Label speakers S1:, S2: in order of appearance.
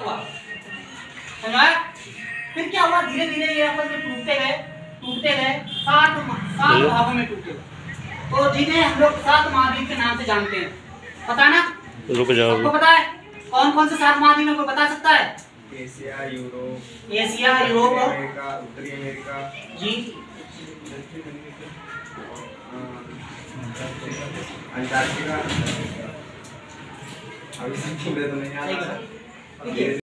S1: हुआ, समझा? फिर क्या हुआ, धीरे धीरे ये आपस में टूटते गए 7 भागों में टूटे। तो जिन्हें हम लोग 7 महाद्वीप के नाम से जानते हैं, पता ना?
S2: रुक जाओ,
S1: आपको पता है कौन कौन से 7 महाद्वीप को बता सकता है?
S3: एशिया,
S1: यूरोप,
S3: अमेरिका, उत्तरी अमेरिका
S1: जी,
S3: अंटार्कटिका। अभी सब पूरे तो नहीं आ रहा।